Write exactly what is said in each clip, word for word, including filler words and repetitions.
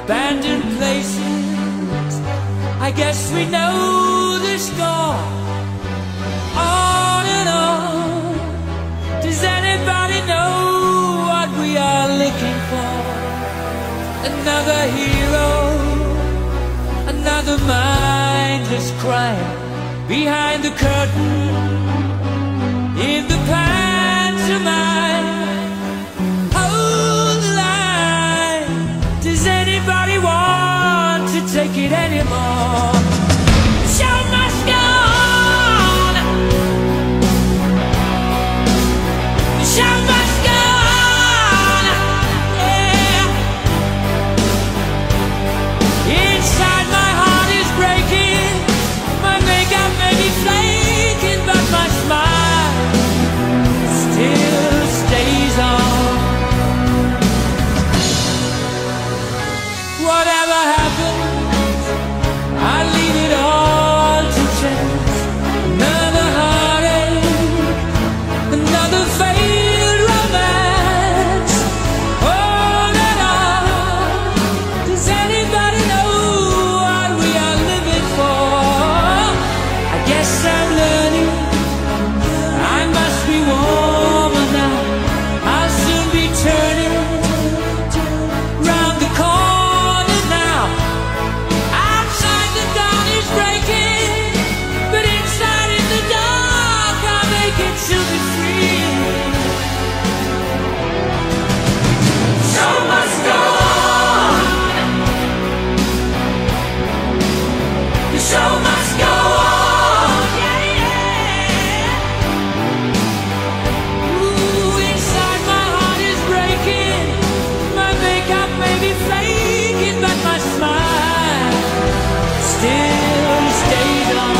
abandoned places. I guess we know the score. On and on. Does anybody know what we are looking for? Another hero, another mindless crime behind the curtain in the pantomime. Hold the line. Does anybody want to take it anymore? The show must go on. The show must go on. Yeah. Inside my heart is breaking. My makeup may be flaking, but my smile still stays on. Whatever happens, I leave it all to chance. Another heartache, another failed romance. On and on. Does anybody know what we are living for? I guess I'm learning. I must be warmer now. I'll soon be turning round the corner now. Outside the dawn is breaking, but inside in the dark I'll make it to be free. Show must go on. The show must go on. Yeah, yeah. Ooh, inside my heart is breaking. My makeup may be flaking, but my smile still stays on.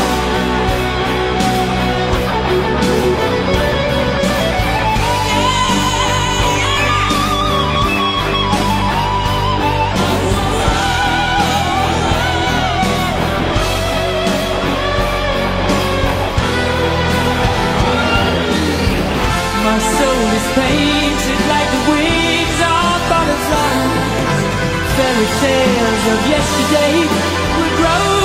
My soul is painted like the wings of butterflies. Fairy tales of yesterday will grow